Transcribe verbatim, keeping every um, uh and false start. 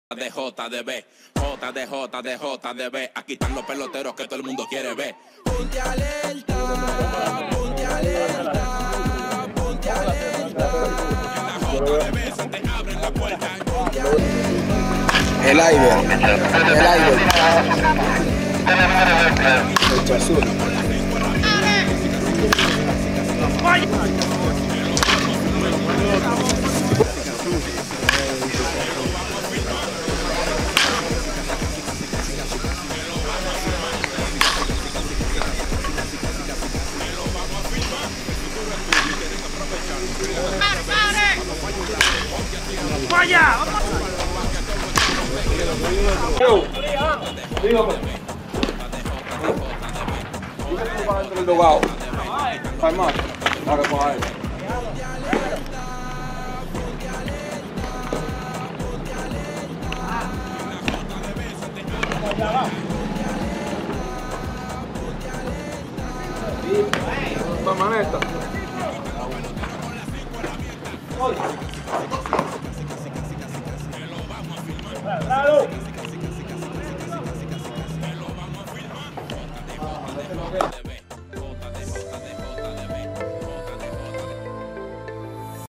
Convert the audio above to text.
de J D B, J de J de J D B, aquí están los peloteros que todo el mundo quiere ver. Ponte alerta, ponte alerta, ponte alerta. En la J D B se te abren la puerta. El aire, el aire. El azul. ¡Vaya! Yo, dígame. Yo tengo para dentro del dogado. Hay más. Para que ponga él. La maneta. ¡Bravo!